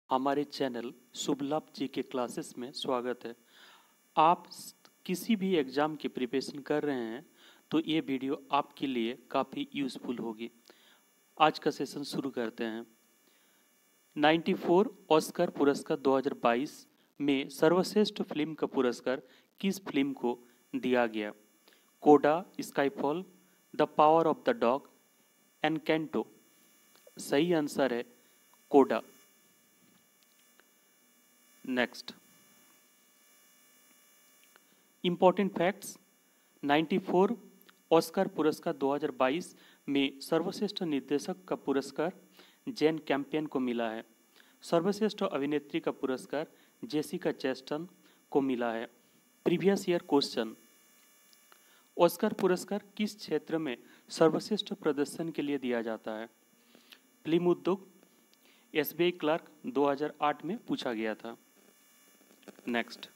हमारे चैनल शुभ लाभ जी के क्लासेस में स्वागत है। आप किसी भी एग्ज़ाम की प्रिपरेशन कर रहे हैं तो ये वीडियो आपके लिए काफ़ी यूज़फुल होगी। आज का सेशन शुरू करते हैं। 94 ऑस्कर पुरस्कार 2022 में सर्वश्रेष्ठ फिल्म का पुरस्कार किस फिल्म को दिया गया? CODA, Skyfall, the power of the dog, Encanto. सही आंसर है कोडा। Next important facts. 94 ऑस्कर पुरस्कार 2022 में सर्वश्रेष्ठ निर्देशक का पुरस्कार जेन कैम्पियन को मिला है। सर्वश्रेष्ठ अभिनेत्री का पुरस्कार जेसिका चेस्टन को मिला है। Previous year question. ऑस्कर पुरस्कार किस क्षेत्र में सर्वश्रेष्ठ प्रदर्शन के लिए दिया जाता है? फिल्म उद्योग। एसबीआई क्लर्क 2008 में पूछा गया था। नेक्स्ट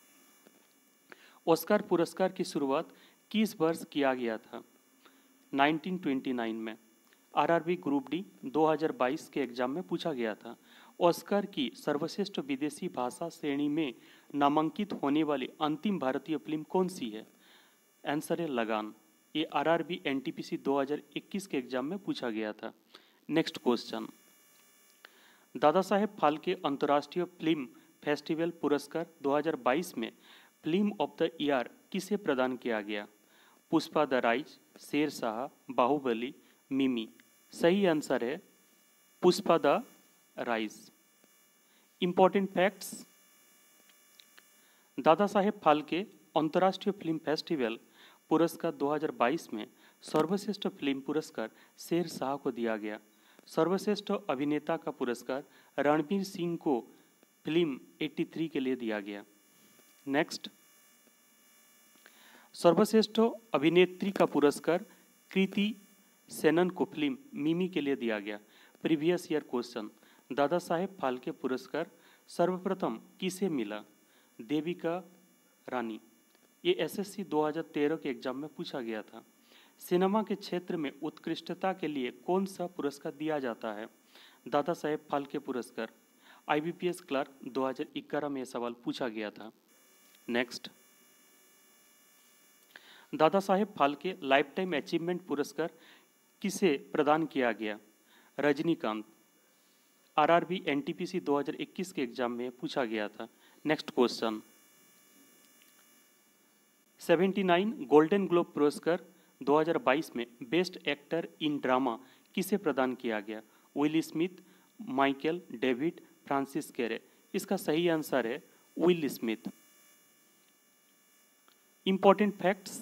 ऑस्कर पुरस्कार की शुरुआत किस वर्ष किया गया था? 1929 में। आरआरबी ग्रुप डी 2022 के एग्जाम में पूछा गया था। ऑस्कर की सर्वश्रेष्ठ विदेशी भाषा श्रेणी में नामांकित होने वाली अंतिम भारतीय फिल्म कौन सी है? आंसर है लगान। ये आरआरबी एनटीपीसी 2021 के एग्जाम में पूछा गया था। Next question. दादा साहेब फाल्के अंतर्राष्ट्रीय फिल्म फेस्टिवल पुरस्कार 2022 में फिल्म ऑफ द ईयर किसे प्रदान किया गया? Pushpa the rise, Shershaah, Baahubali, Mimi. सही आंसर है Pushpa the rise. Important facts. Dada Saheb Phalke अंतर्राष्ट्रीय फिल्म फेस्टिवल पुरस्कार 2022 में सर्वश्रेष्ठ फिल्म पुरस्कार शेरशाह को दिया गया। सर्वश्रेष्ठ अभिनेता का पुरस्कार रणवीर सिंह को फिल्म 83 के लिए दिया गया। नेक्स्ट सर्वश्रेष्ठ अभिनेत्री का पुरस्कार कृति सेनन को फिल्म मिमी के लिए दिया गया। Previous year question. Dada Saheb Phalke पुरस्कार सर्वप्रथम किसे मिला? देविका रानी। ये एसएससी 2013 के एग्जाम में पूछा गया था। सिनेमा के क्षेत्र में उत्कृष्टता के लिए कौन सा पुरस्कार दिया जाता है? दादा साहेब फाल्के पुरस्कार। आईबीपीएस क्लर्क 2011 में यह सवाल पूछा गया था। Next Dada Saheb Phalke life time achievement पुरस्कार किसे प्रदान किया गया? रजनीकांत। आरआरबी एनटीपीसी 2021 के एग्जाम में पूछा गया था। Next question. 79 गोल्डन ग्लोब पुरस्कार 2022 में बेस्ट एक्टर इन ड्रामा किसे प्रदान किया गया? Will Smith, Michael, David, Francis Kere. इसका सही आंसर है Will Smith. Important facts.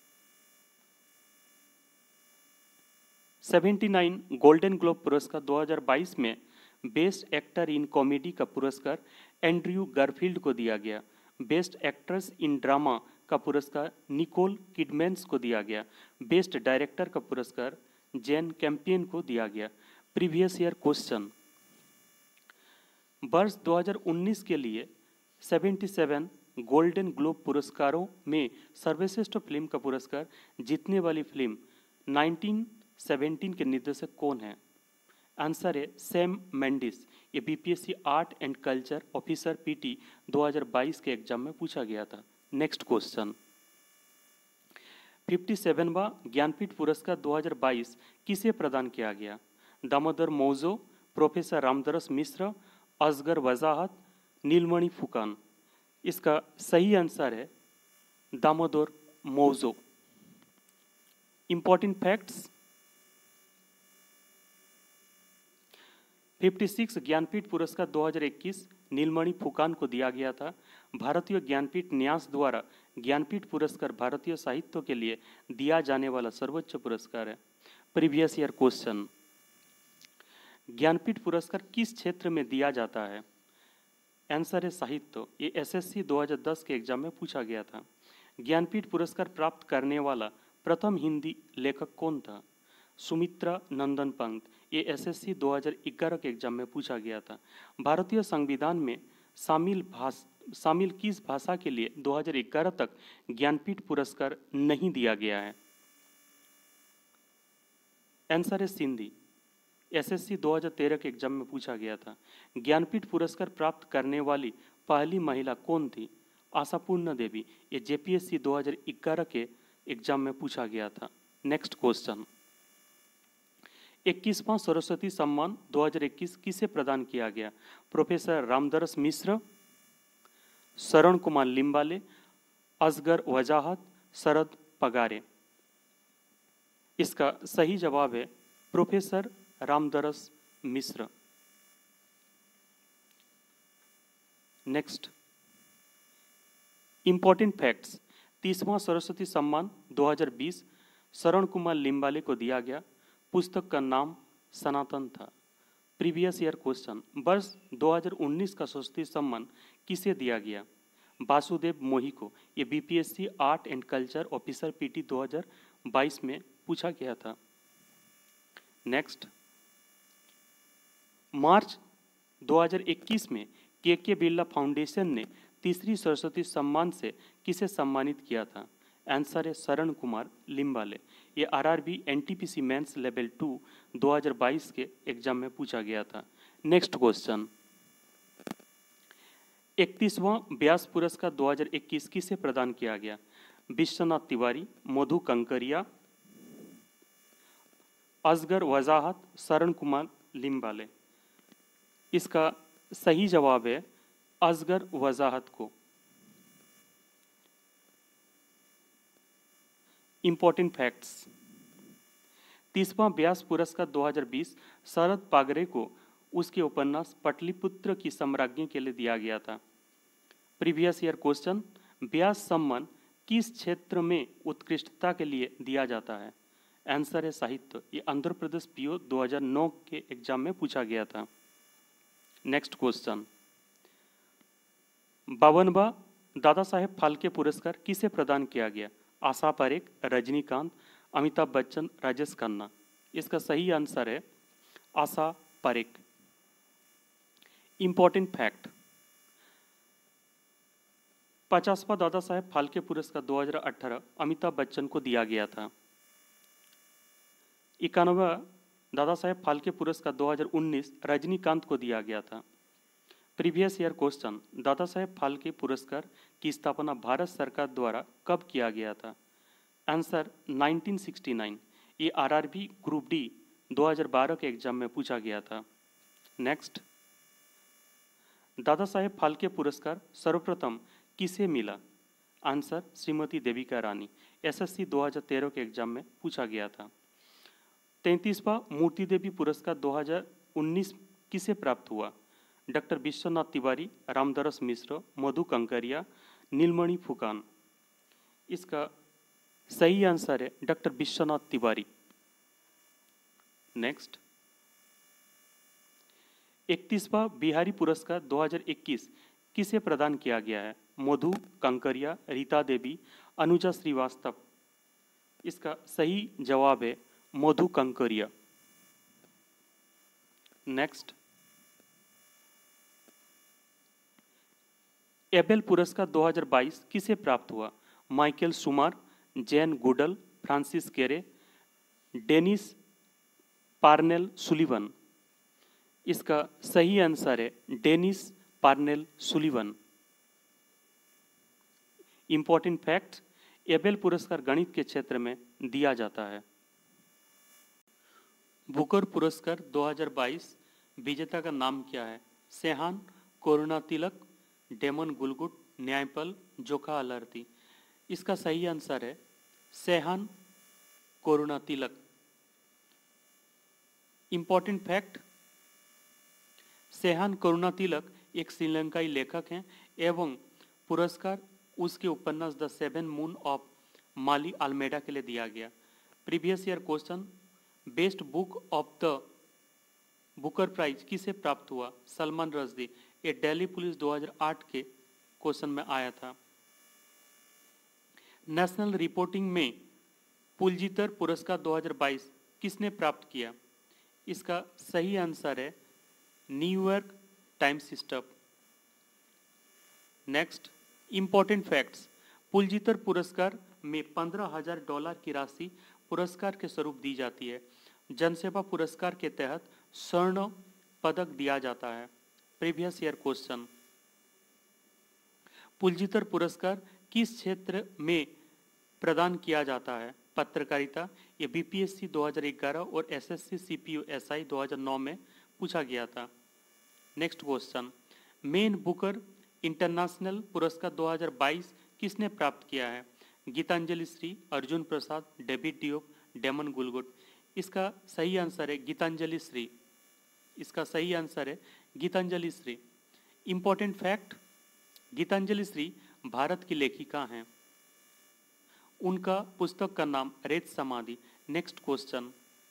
79 Golden Globe पुरस्कार 2022 में बेस्ट एक्टर इन कॉमेडी का पुरस्कार एंड्रयू गारफील्ड को दिया गया। बेस्ट एक्ट्रेस इन ड्रामा का पुरस्कार निकोल किडमैन को दिया गया। बेस्ट डायरेक्टर का पुरस्कार जेन कैम्पियन को दिया गया। Previous year question. वर्ष 2019 के लिए 77 गोल्डन ग्लोब पुरस्कारों में सर्वश्रेष्ठ फिल्म का पुरस्कार जीतने वाली फिल्म 1917 के निर्देशक कौन है? आंसर है सैम मेंडिस। ये BPSC art and culture officer PT 2022 के एग्जाम में पूछा गया था। Next question. 57वां ज्ञानपीठ पुरस्कार 2022 किसे प्रदान किया गया? दामोदर मौजो, प्रोफेसर रामदरस मिश्र, असगर वजाहत, नीलमणि फुकान। इसका सही आंसर है दामोदर मौजो। Important facts. 56 ज्ञानपीठ पुरस्कार 2021 नीलमणि फुकान को दिया गया था। भारतीय ज्ञानपीठ न्यास द्वारा ज्ञानपीठ पुरस्कार भारतीय साहित्य के लिए दिया जाने वाला सर्वोच्च पुरस्कार है। Previous year question. ज्ञानपीठ पुरस्कार किस क्षेत्र में दिया जाता है? आंसर है साहित्य। ये एसएससी 2010 के एग्जाम में पूछा गया था। ज्ञानपीठ पुरस्कार प्राप्त करने वाला प्रथम हिंदी लेखक कौन था? सुमित्रा नंदन पंत। ये एसएससी 2011 के एग्जाम में पूछा गया था। भारतीय संविधान में शामिल किस भाषा के लिए 2011 तक ज्ञानपीठ पुरस्कार नहीं दिया गया है? आंसर है सिंधी। एसएससी 2013 के एग्जाम में पूछा गया था। ज्ञानपीठ पुरस्कार प्राप्त करने वाली पहली महिला कौन थी? आशापूर्ण देवी। ये जेपीएससी 2011 के एग्जाम में पूछा गया था। नेक्स्ट क्वेश्चन, 21वां सरस्वती सम्मान 2021 किसे प्रदान किया गया? प्रोफेसर रामदरस मिश्र, शरण कुमार लिम्बाले, असगर वजाहत, शरद पगारे। इसका सही जवाब है professor Ramdaras Mishra. Next, important facts, 30वां सरस्वती सम्मान 2020 शरण कुमार लिम्बाले को दिया गया। पुस्तक का नाम सनातन था। प्रीवियस ईयर क्वेश्चन, वर्ष 2019 का सरस्वती सम्मान किसे दिया गया? वासुदेव मोही को। ये BPSC art and culture officer PT 2022 में पूछा गया था। नेक्स्ट, मार्च 2021 में के बिरला फाउंडेशन ने तीसरी सरस्वती सम्मान से किसे सम्मानित किया था? आंसर है शरण कुमार लिम्बाले। ये आरआरबी एनटीपीसी मेंस लेवल 2 2022 के एग्जाम में पूछा गया था। नेक्स्ट क्वेश्चन, 31वां व्यास पुरस्कार 2021 किसे प्रदान किया गया? विश्वनाथ तिवारी, मधु कंकरिया, असगर वजाहत, शरण कुमार लिम्बाले। इसका सही जवाब है असगर वजाहत को। इंपॉर्टेंट फैक्ट्स, 30वां व्यास पुरस्कार 2020 शरद पागरे को उसके उपन्यास पटलिपुत्र की सम्राज्ञी के लिए दिया गया था। प्रीवियस ईयर क्वेश्चन, व्यास सम्मान किस क्षेत्र में उत्कृष्टता के लिए दिया जाता है? आंसर है साहित्य। ये आंध्र प्रदेश पीओ 2009 के एग्जाम में पूछा गया था। नेक्स्ट क्वेश्चन, 52वां दादा साहेब फाल्के पुरस्कार किसे प्रदान किया गया? आशा परेख, रजनीकांत, अमिताभ बच्चन, राजेश खन्ना। इसका सही आंसर है आशा परेख। इंपॉर्टेंट फैक्ट, 50वां दादा साहेब फाल्के पुरस्कार 2018 अमिताभ बच्चन को दिया गया था। 91वां दादा साहेब फाल्के पुरस्कार 2019 रजनीकांत को दिया गया था। Previous year question, Dada Saheb Phalke पुरस्कार की स्थापना भारत सरकार द्वारा कब किया गया था? आंसर 1969। ये आरआरबी ग्रुप डी 2012 के एग्जाम में पूछा गया था। नेक्स्ट, दादा साहेब फाल्के पुरस्कार सर्वप्रथम किसे मिला? आंसर श्रीमती देविका रानी। एसएससी 2013 के एग्जाम में पूछा गया था। 33वां मूर्ति देवी पुरस्कार 2019 किसे प्राप्त हुआ? डॉक्टर विश्वनाथ तिवारी, रामदरस मिश्र, मधु कंकरिया, नीलमणि फुकान। इसका सही आंसर है डॉक्टर विश्वनाथ तिवारी। नेक्स्ट, 31वां बिहारी पुरस्कार 2021 किसे प्रदान किया गया है? मधु कंकरिया, रीता देवी, अनुजा श्रीवास्तव। इसका सही जवाब है मधु कंकरिया। नेक्स्ट, एबेल पुरस्कार 2022 किसे प्राप्त हुआ? Michael Sumar, Jane Goodall, Francis Kere, Dennis Parnell Sullivan. इसका सही आंसर है Dennis Parnell Sullivan. Important fact, Abel पुरस्कार गणित के क्षेत्र में दिया जाता है। बुकर पुरस्कार 2022 विजेता का नाम क्या है? सेहान, करुणा तिलक, डेमन गुलगुट, न्यायपाल, जोखा अलारती। इसका सही आंसर है सेहान करुणा तिलक। इंपॉर्टेंट फैक्ट, सेहान करुणा तिलक एक श्रीलंकाई लेखक हैं एवं पुरस्कार उसके उपन्यास the seven moon of Maali Almeida के लिए दिया गया। Previous year question, best book of the Booker prize किसे प्राप्त हुआ? सलमान रश्दी। ये दिल्ली पुलिस 2008 के क्वेश्चन में आया था। नेशनल रिपोर्टिंग में पुलजितर पुरस्कार 2022 किसने प्राप्त किया? इसका सही आंसर है New York times stuff. Next, important facts, Pulitzer पुरस्कार में $15,000 की राशि पुरस्कार के स्वरूप दी जाती है। जनसेवा पुरस्कार के तहत स्वर्ण पदक दिया जाता है? Previous year question. पुलित्जर पुरस्कार किस क्षेत्र में प्रदान किया जाता है? पत्रकारिता। ये बीपीएससी 2011 और एसएससी सीपीयू एसआई 2009 में पूछा गया था। Next question, man Booker international पुरस्कार 2022 किसने प्राप्त किया है? Geetanjali Shree, Arjun Prasad, David Diop, Damon Galgut. इसका सही आंसर है गीतांजलि श्री। इसका सही आंसर है गीतांजलि श्री। इंपॉर्टेंट फैक्ट, गीतांजलि श्री भारत की लेखिका हैं। उनका पुस्तक का नाम रेत समाधि। नेक्स्ट क्वेश्चन,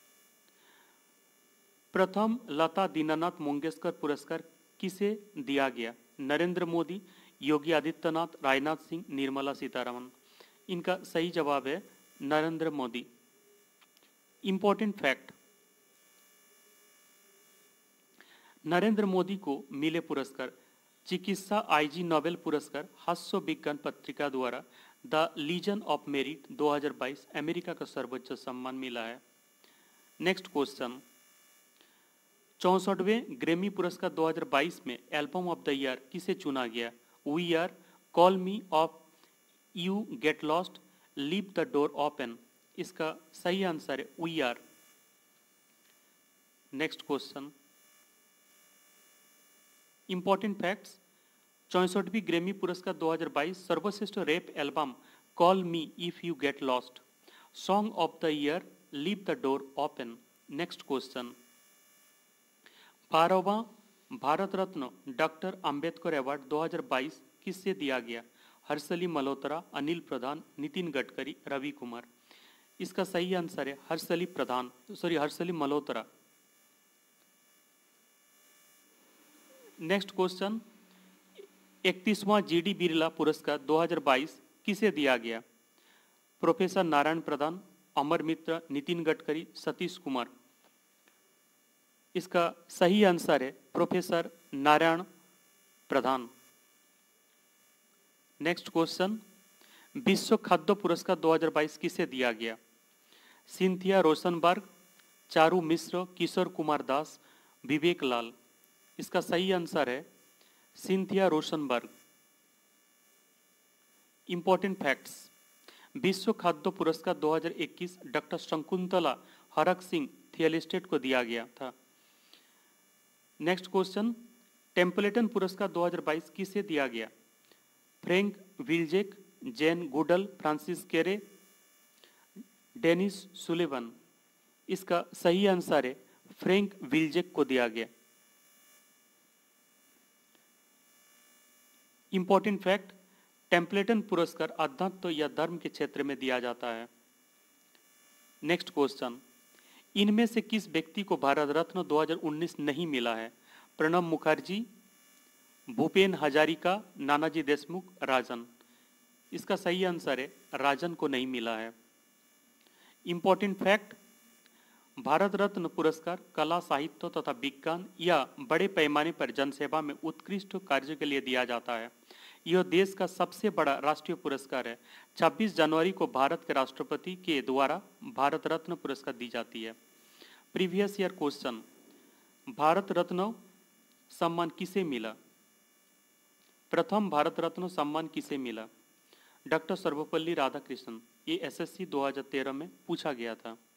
प्रथम लता दीनानाथ मंगेशकर पुरस्कार किसे दिया गया? नरेंद्र मोदी, योगी आदित्यनाथ, राजनाथ सिंह, निर्मला सीतारमण। इनका सही जवाब है नरेंद्र मोदी। इंपॉर्टेंट फैक्ट, नरेंद्र मोदी को मिले पुरस्कार चिकित्सा आईजी नोबेल पुरस्कार हास्य विज्ञान पत्रिका द्वारा the legion of merit 2022 America का सर्वोच्च सम्मान मिला है। नेक्स्ट क्वेश्चन, 64वें ग्रैमी पुरस्कार 2022 में एल्बम ऑफ द ईयर किसे चुना गया? We are, call me if you get lost, leave the door open. इसका सही आंसर है we are. Next question, important facts, 64वीं ग्रैमी पुरस्कार 2022 सर्वश्रेष्ठ rap album call me if you get lost, song of the year leave the door open. Next question, 12वां Bharat Ratna doctor Ambedkar award 2022 किससे दिया गया? हर्षली मल्होत्रा, अनिल प्रधान, नितिन गडकरी, रवि कुमार। इसका सही आंसर है हर्षली मल्होत्रा। नेक्स्ट क्वेश्चन, 31वां जीडी बिरला पुरस्कार 2022 किसे दिया गया? प्रोफेसर नारायण प्रधान, अमर मित्र, नितिन गडकरी, सतीश कुमार। इसका सही आंसर है professor Narayan Pradhan. Next question, विश्व खाद्य पुरस्कार 2022 किसे दिया गया? Cynthia Rosenberg, Charu Mishra, Kishore Kumar Das, Vivek Lal. इसका सही आंसर है सिंथिया रोशनबर्ग। इंपॉर्टेंट फैक्ट्स, विश्व खाद्य पुरस्कार 2021 डॉक्टर शकुंतला हरक सिंह थियलिस्टेट को दिया गया था। नेक्स्ट क्वेश्चन, टेम्पलेटन पुरस्कार 2022 किसे दिया गया? Frank Wilczek, Jane Goodall, Francis Kere, Dennis Sullivan. इसका सही आंसर है फ्रैंक विल्जेक को दिया गया। इंपॉर्टेंट फैक्ट, टेम्पलेटन पुरस्कार अध्यात्म या धर्म के क्षेत्र में दिया जाता है। नेक्स्ट क्वेश्चन, इनमें से किस व्यक्ति को भारत रत्न 2019 नहीं मिला है? प्रणब मुखर्जी, भूपेन हजारिका, नानाजी देशमुख, राजन। इसका सही आंसर है राजन को नहीं मिला है। इंपॉर्टेंट फैक्ट, भारत रत्न पुरस्कार कला, साहित्य तथा विज्ञान या बड़े पैमाने पर जनसेवा में उत्कृष्ट कार्य के लिए दिया जाता है। यह देश का सबसे बड़ा राष्ट्रीय पुरस्कार है। 26 जनवरी को भारत के राष्ट्रपति के द्वारा भारत रत्न पुरस्कार दी जाती है। Previous year question, Bharat Ratna सम्मान किसे मिला? प्रथम भारत रत्न सम्मान किसे मिला? डॉक्टर सर्वपल्ली राधाकृष्णन। ये एसएससी 2013 में पूछा गया था।